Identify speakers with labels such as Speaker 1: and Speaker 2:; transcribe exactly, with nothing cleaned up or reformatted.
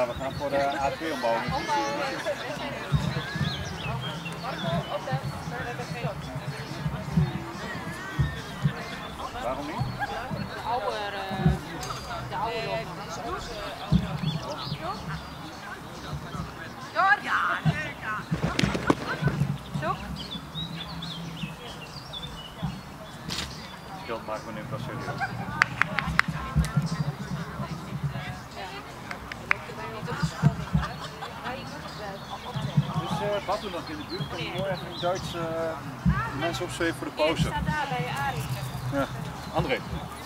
Speaker 1: Ja, we gaan voor de A twee ombouwing. Waarom niet?
Speaker 2: De oude, de oude nog. Ja, ja. Zo.
Speaker 1: Schild maken we nu pas serieus. Dus uh, Batu nog in de buurt, kan je mooi even in Duits uh, mensen opzweven voor de pauze.
Speaker 2: Ik sta daar bij Arie.
Speaker 1: Ja, André.